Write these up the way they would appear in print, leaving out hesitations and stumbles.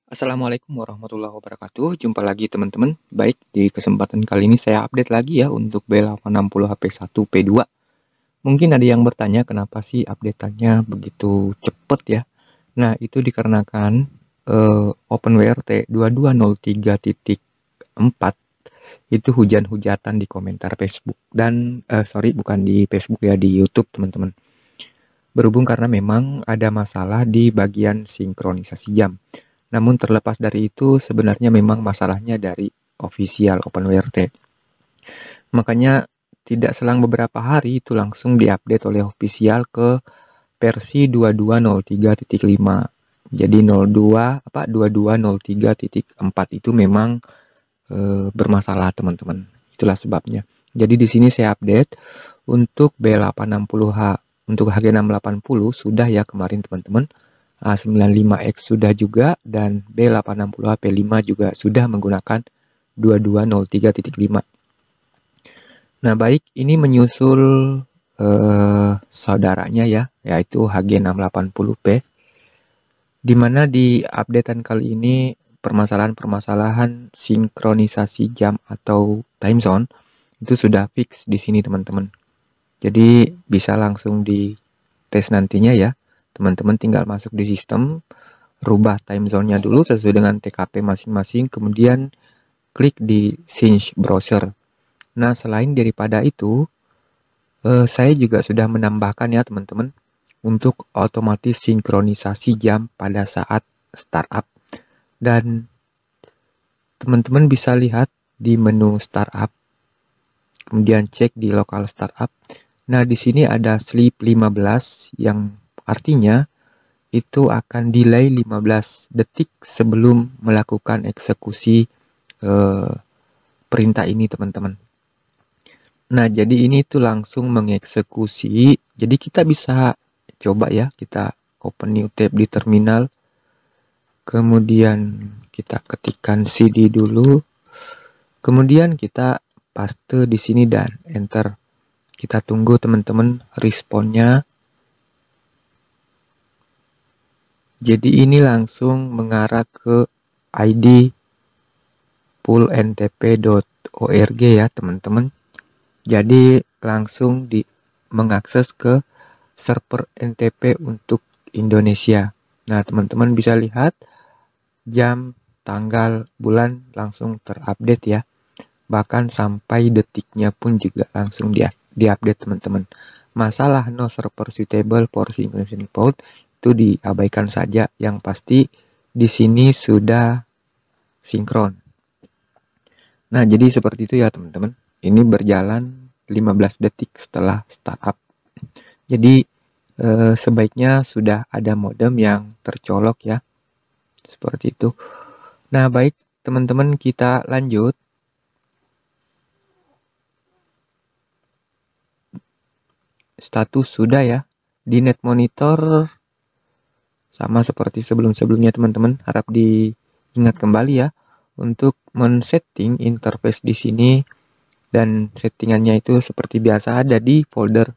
Assalamualaikum warahmatullahi wabarakatuh. Jumpa lagi teman-teman. Baik, di kesempatan kali ini saya update lagi ya untuk B860 HP1 P2. Mungkin ada yang bertanya kenapa sih update-nya begitu cepet ya. Nah, itu dikarenakan OpenWRT 2203.4 itu hujan-hujatan di komentar Facebook dan sorry bukan di Facebook ya, di YouTube teman-teman. Berhubung karena memang ada masalah di bagian sinkronisasi jam. Namun terlepas dari itu sebenarnya memang masalahnya dari official OpenWRT. Makanya tidak selang beberapa hari itu langsung diupdate oleh official ke versi 2203.5. Jadi 2203.4 itu memang bermasalah teman-teman. Itulah sebabnya. Jadi di sini saya update untuk B860H, untuk HG680 sudah ya kemarin teman-teman. A95X sudah juga, dan B860HP5 juga sudah menggunakan 2203.5. Nah baik, ini menyusul saudaranya ya, yaitu HG680P, dimana di updatean kali ini permasalahan-permasalahan sinkronisasi jam atau time zone itu sudah fix di sini teman-teman. Jadi bisa langsung di tes nantinya ya. Teman-teman tinggal masuk di sistem, rubah time zone-nya dulu sesuai dengan TKP masing-masing, kemudian klik di Sync Browser. Nah, selain daripada itu, saya juga sudah menambahkan ya teman-teman, untuk otomatis sinkronisasi jam pada saat startup. Dan teman-teman bisa lihat di menu startup, kemudian cek di lokal startup. Nah, di sini ada sleep 15 yang artinya itu akan delay 15 detik sebelum melakukan eksekusi perintah ini teman-teman. Nah, jadi ini tuh langsung mengeksekusi. Jadi kita bisa coba ya, kita open new tab di terminal. Kemudian kita ketikkan CD dulu. Kemudian kita paste di sini dan enter. Kita tunggu teman-teman responnya. Jadi ini langsung mengarah ke ID fullntp.org ya teman-teman. Jadi langsung mengakses ke server NTP untuk Indonesia. Nah teman-teman bisa lihat jam, tanggal, bulan langsung terupdate ya. Bahkan sampai detiknya pun juga langsung diupdate teman-teman. Masalah no server suitable for synchronization port itu diabaikan saja, yang pasti di sini sudah sinkron. Nah, jadi seperti itu ya teman-teman. Ini berjalan 15 detik setelah startup. Jadi sebaiknya sudah ada modem yang tercolok ya. Seperti itu. Nah, baik teman-teman, kita lanjut. Status sudah ya. Di net monitor sama seperti sebelum-sebelumnya teman-teman, harap diingat kembali ya untuk men-setting interface di sini, dan settingannya itu seperti biasa ada di folder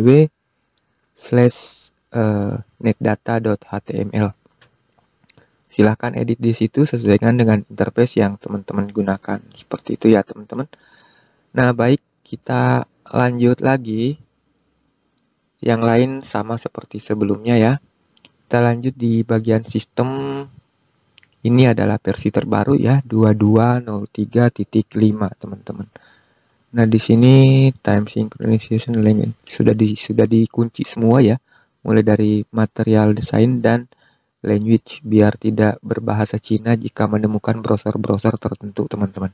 www/netdata.html. Silahkan edit di situ sesuaikan dengan interface yang teman-teman gunakan. Seperti itu ya teman-teman. Nah baik, kita lanjut lagi. Yang lain sama seperti sebelumnya ya. Kita lanjut di bagian sistem. Ini adalah versi terbaru ya, 2203.5 teman-teman. Nah, di sini time synchronization element sudah dikunci semua ya, mulai dari material design dan language biar tidak berbahasa Cina jika menemukan browser-browser tertentu teman-teman.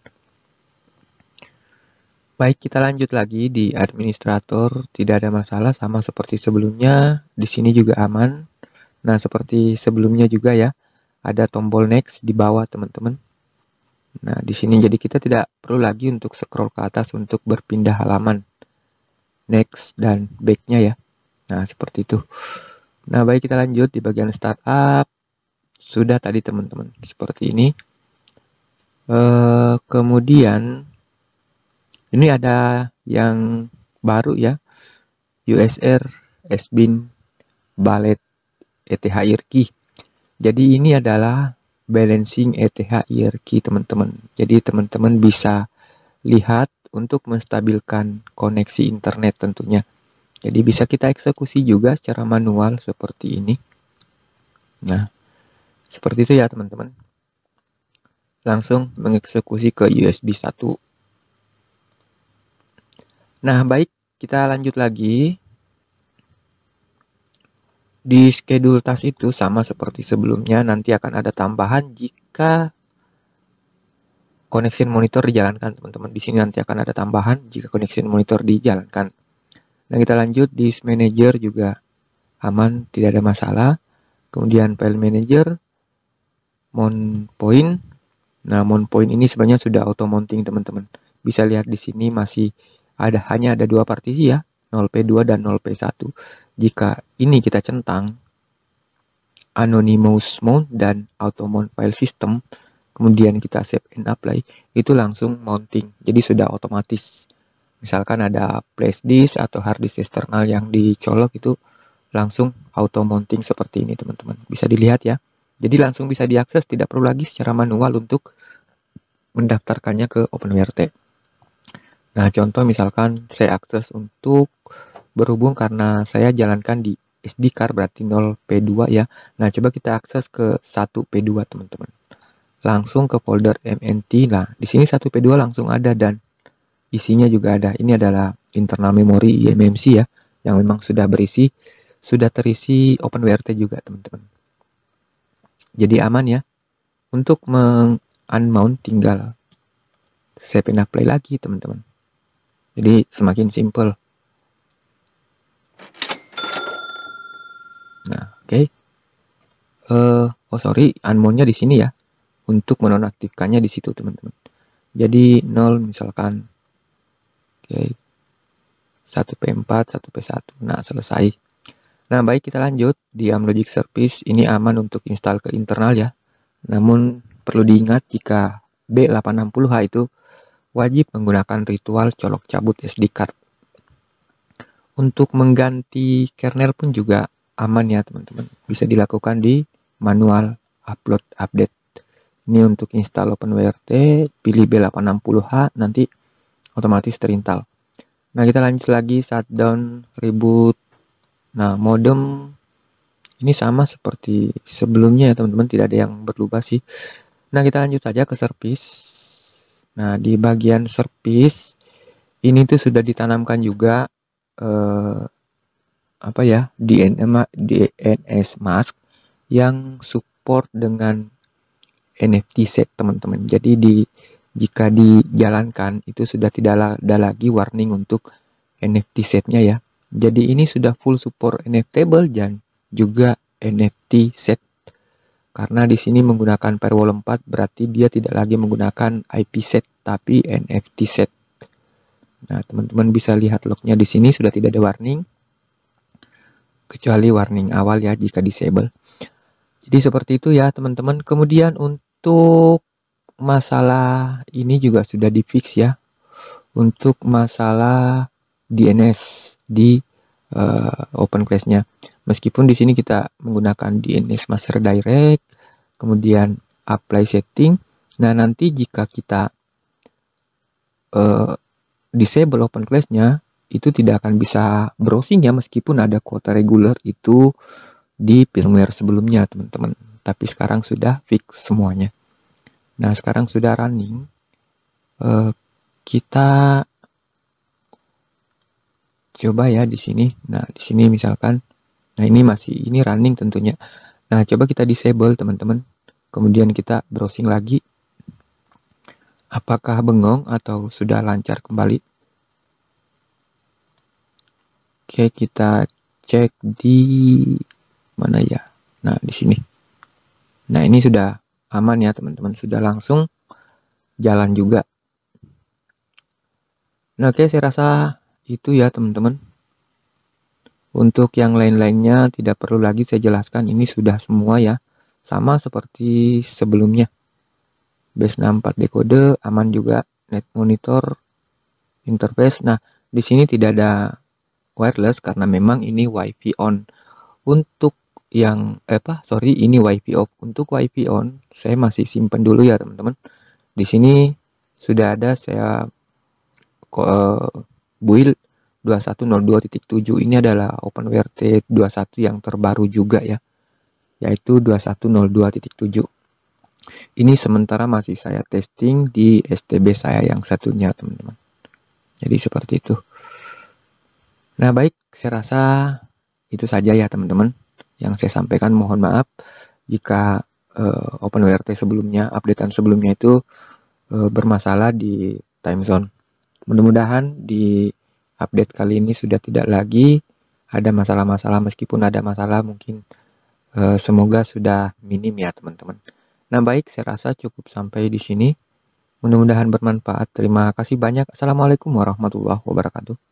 Baik, kita lanjut lagi di administrator, tidak ada masalah sama seperti sebelumnya. Di sini juga aman. Nah, seperti sebelumnya juga ya, ada tombol next di bawah teman-teman. Nah, di sini jadi kita tidak perlu lagi untuk scroll ke atas untuk berpindah halaman. Next dan back-nya ya. Nah, seperti itu. Nah, baik, kita lanjut di bagian startup. Sudah tadi teman-teman, seperti ini. Kemudian ini ada yang baru ya. USR, SBIN, Ballet, ETH IRKI. Jadi ini adalah balancing ETH hierarchy teman-teman. Jadi teman-teman bisa lihat untuk menstabilkan koneksi internet tentunya. Jadi bisa kita eksekusi juga secara manual seperti ini. Nah, seperti itu ya teman-teman. Langsung mengeksekusi ke USB 1. Nah, baik, kita lanjut lagi. Di schedule task itu sama seperti sebelumnya, nanti akan ada tambahan jika connection monitor dijalankan, teman-teman. Di sini nanti akan ada tambahan jika connection monitor dijalankan. Nah, kita lanjut di manager juga aman, tidak ada masalah. Kemudian file manager, mount point. Nah, mount point ini sebenarnya sudah auto mounting, teman-teman. Bisa lihat di sini masih hanya ada dua partisi ya, 0P2 dan 0P1. Jika ini kita centang anonymous mount dan auto mount file system, kemudian kita save and apply, itu langsung mounting. Jadi sudah otomatis. Misalkan ada flash disk atau hard disk eksternal yang dicolok, itu langsung auto mounting seperti ini teman-teman. Bisa dilihat ya. Jadi langsung bisa diakses, tidak perlu lagi secara manual untuk mendaftarkannya ke OpenWrt. Nah, contoh misalkan saya akses untuk berhubung karena saya jalankan di SD card berarti 0P2 ya. Nah, coba kita akses ke 1P2 teman-teman. Langsung ke folder MNT. Nah, di sini 1P2 langsung ada dan isinya juga ada. Ini adalah internal memory eMMC ya, yang memang sudah terisi OpenWrt juga teman-teman. Jadi aman ya. Untuk unmount tinggal save and apply lagi teman-teman. Jadi semakin simple. Nah, oke. Unmount-nya di sini ya. Untuk menonaktifkannya di situ teman-teman. Jadi 0 misalkan. Oke. 1P4, 1P1. Nah, selesai. Nah, baik, kita lanjut. Di Amlogic Service ini aman untuk install ke internal ya. Namun perlu diingat jika B860H itu wajib menggunakan ritual colok cabut SD card. Untuk mengganti kernel pun juga aman ya teman-teman. Bisa dilakukan di manual upload update. Ini untuk install OpenWrt, pilih B860H, nanti otomatis terinstall. Nah, kita lanjut lagi shutdown, reboot. Nah, modem ini sama seperti sebelumnya ya teman-teman, tidak ada yang berubah sih. Nah, kita lanjut saja ke service. Nah, di bagian service ini tuh sudah ditanamkan juga DNS mask yang support dengan NFT set teman-teman. Jadi jika dijalankan itu sudah tidak ada lagi warning untuk NFT setnya ya. Jadi ini sudah full support NFTable dan juga NFT set. Karena di sini menggunakan firewall 4 berarti dia tidak lagi menggunakan IP set tapi NFT set. Nah, teman-teman bisa lihat lognya di sini sudah tidak ada warning. Kecuali warning awal ya jika disable. Jadi seperti itu ya teman-teman. Kemudian untuk masalah ini juga sudah di-fix ya. Untuk masalah DNS di OpenClass-nya. Meskipun di sini kita menggunakan DNS Master Direct, kemudian apply setting. Nah, nanti jika kita disable OpenClass-nya, itu tidak akan bisa browsing ya, meskipun ada kuota reguler itu di firmware sebelumnya teman-teman. Tapi sekarang sudah fix semuanya. Nah, sekarang sudah running. Kita coba ya di sini. Nah, di sini misalkan, nah ini running tentunya. Nah, coba kita disable teman-teman. Kemudian kita browsing lagi. Apakah bengong atau sudah lancar kembali? Oke, kita cek di mana ya? Nah, di sini. Nah, ini sudah aman ya teman-teman. Sudah langsung jalan juga. Nah, oke, saya rasa itu ya teman-teman. Untuk yang lain-lainnya tidak perlu lagi saya jelaskan. Ini sudah semua ya. Sama seperti sebelumnya. Base64 decode aman juga. Net monitor, interface. Nah, di sini tidak ada wireless karena memang ini WiFi on. Untuk yang sorry, ini WiFi off. Untuk WiFi on, saya masih simpan dulu ya teman-teman. Di sini sudah ada saya build 2102.7. Ini adalah OpenWrt 21 yang terbaru juga ya, yaitu 2102.7. Ini sementara masih saya testing di STB saya yang satunya teman-teman. Jadi seperti itu. Nah baik, saya rasa itu saja ya teman-teman yang saya sampaikan. Mohon maaf jika OpenWrt sebelumnya, updatean sebelumnya itu bermasalah di time zone. Mudah-mudahan di update kali ini sudah tidak lagi ada masalah-masalah, meskipun ada masalah mungkin semoga sudah minim ya teman-teman. Nah baik, saya rasa cukup sampai di sini. Mudah-mudahan bermanfaat. Terima kasih banyak. Assalamualaikum warahmatullahi wabarakatuh.